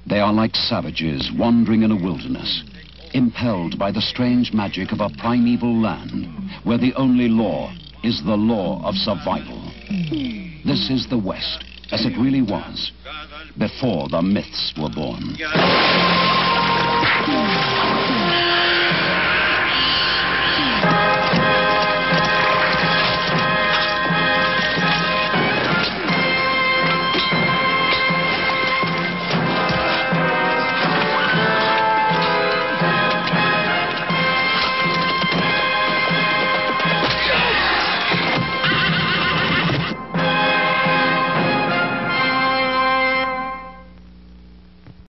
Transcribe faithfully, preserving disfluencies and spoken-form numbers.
They are like savages wandering in a wilderness, impelled by the strange magic of a primeval land, where the only law is the law of survival. This is the West, as it really was, before the myths were born.